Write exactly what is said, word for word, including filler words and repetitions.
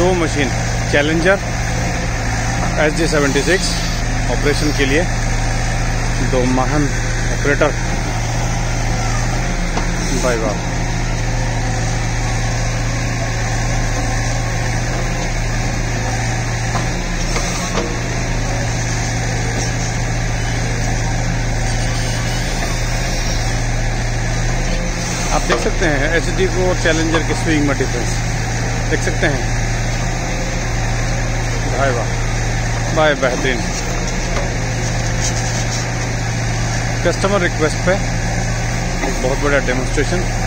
दो machine challenger S G seventy six operation के लिए, दो महान ऑपरेटर भाई बाप। आप देख सकते हैं एच डी को और चैलेंजर के स्विंग में डिफरेंस देख सकते हैं भाई वाह भाई बेहतरीन। कस्टमर रिक्वेस्ट पे एक बहुत बड़ा डेमोन्स्ट्रेशन